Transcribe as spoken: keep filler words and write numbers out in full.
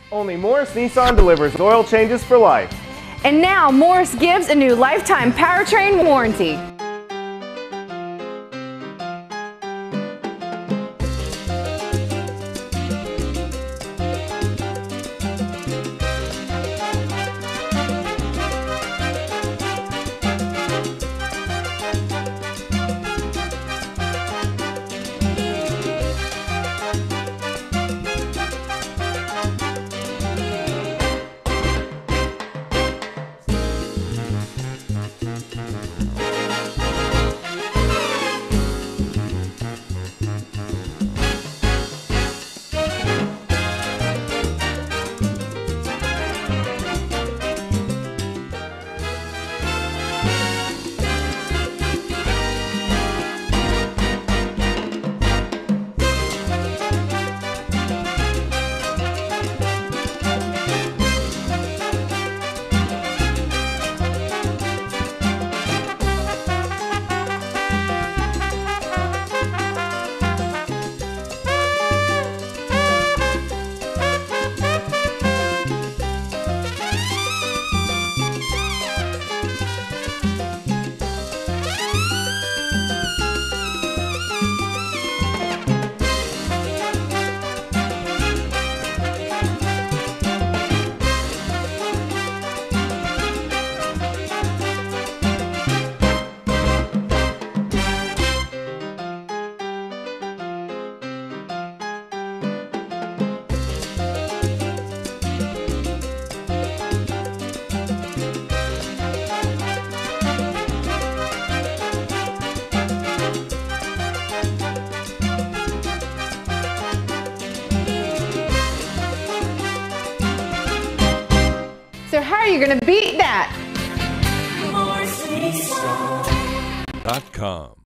Only Morris Nissan delivers oil changes for life. And now Morris gives a new lifetime powertrain warranty. So how are you going to beat that? dot com